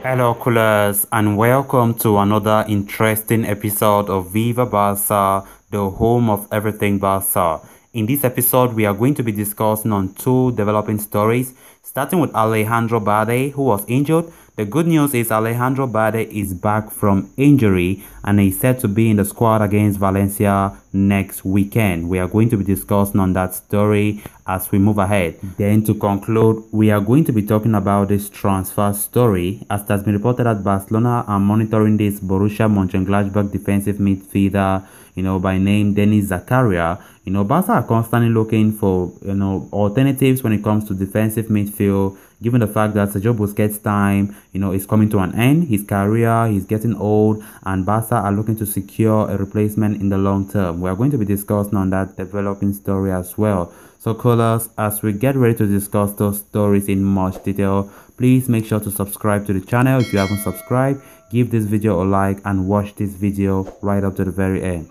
Hello, coolers, and welcome to another interesting episode of Viva Barca, the home of everything Barca. In this episode, we are going to be discussing on two developing stories, starting with Alejandro Balde, who was injured. The good news is Alejandro Balde is back from injury and is set to be in the squad against Valencia next weekend. We are going to be discussing on that story as we move ahead. Then to conclude, we are going to be talking about this transfer story. As it has been reported that Barcelona are monitoring this Borussia Mönchengladbach defensive midfielder, by name Denis Zakaria. Barca are constantly looking for, alternatives when it comes to defensive midfield, given the fact that Sergio Busquets' time, is coming to an end. His career, he's getting old, and Barca are looking to secure a replacement in the long term. We are going to be discussing on that developing story as well. So, callers, as we get ready to discuss those stories in much detail, please make sure to subscribe to the channel if you haven't subscribed. Give this video a like and watch this video right up to the very end.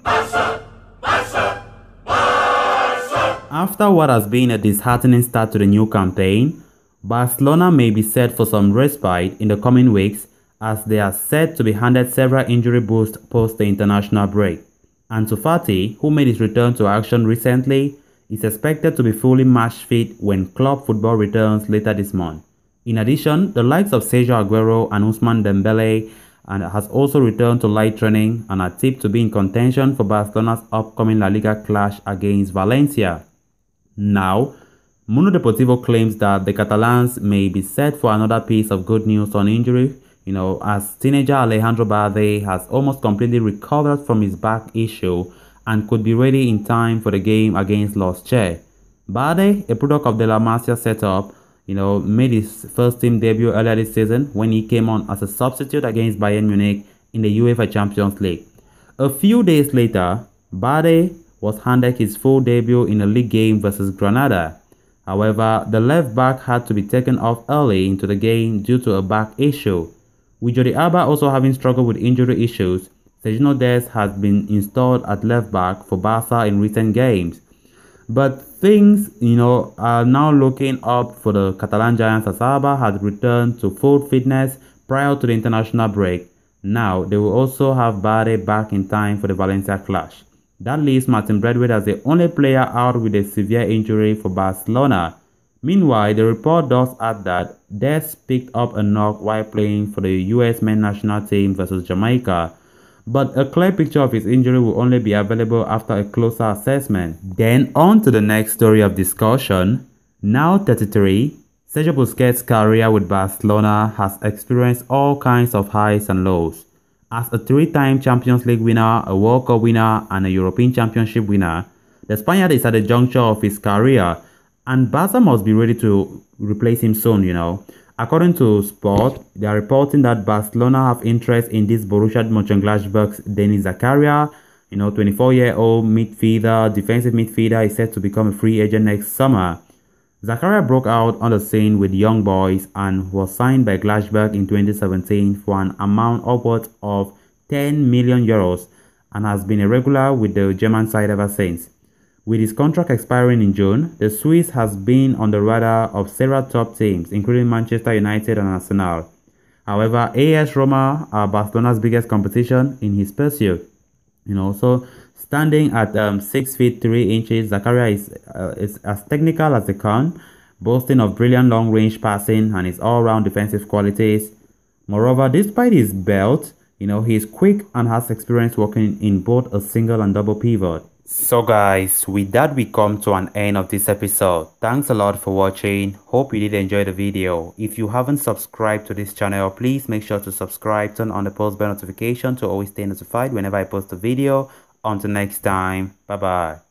After what has been a disheartening start to the new campaign, Barcelona may be set for some respite in the coming weeks as they are set to be handed several injury boosts post the international break. Ansu Fati, who made his return to action recently, is expected to be fully match fit when club football returns later this month. In addition, the likes of Sergio Aguero and Ousmane Dembele has also returned to light training and are tipped to be in contention for Barcelona's upcoming La Liga clash against Valencia. Now, Mundo Deportivo claims that the Catalans may be set for another piece of good news on injury, as teenager Alejandro Balde has almost completely recovered from his back issue and could be ready in time for the game against Los Che. Balde, a product of the La Masia setup, made his first team debut earlier this season when he came on as a substitute against Bayern Munich in the UEFA Champions League. A few days later, Balde was handed his full debut in a league game versus Granada. However, the left back had to be taken off early into the game due to a back issue. With Jordi Alba also having struggled with injury issues, Sergiño Dest has been installed at left back for Barca in recent games. But things, are now looking up for the Catalan giants as Alba has returned to full fitness prior to the international break. Now, they will also have Balde back in time for the Valencia clash. That leaves Martin Braithwaite as the only player out with a severe injury for Barcelona. Meanwhile, the report does add that Dest picked up a knock while playing for the US men's national team versus Jamaica, but a clear picture of his injury will only be available after a closer assessment. Then on to the next story of discussion. Now 33, Sergio Busquets' career with Barcelona has experienced all kinds of highs and lows. As a three-time Champions League winner, a World Cup winner, and a European Championship winner, the Spaniard is at the juncture of his career, and Barca must be ready to replace him soon, According to Sport, they are reporting that Barcelona have interest in this Borussia Mönchengladbach's Denis Zakaria, 24-year-old midfielder, defensive midfielder, is set to become a free agent next summer. Zakaria broke out on the scene with Young Boys and was signed by Gladbach in 2017 for an amount upwards of 10 million euros and has been a regular with the German side ever since. With his contract expiring in June, the Swiss has been on the radar of several top teams, including Manchester United and Arsenal. However, AS Roma are Barcelona's biggest competition in his pursuit. So standing at 6 feet 3 inches, Zakaria is as technical as they can, boasting of brilliant long-range passing and his all-round defensive qualities. Moreover, despite his belt, he is quick and has experience working in both a single and double pivot. So guys, with that we come to an end of this episode. Thanks a lot for watching. Hope you did enjoy the video. If you haven't subscribed to this channel, please make sure to subscribe, turn on the post bell notification to always stay notified whenever I post a video. Until next time, bye bye.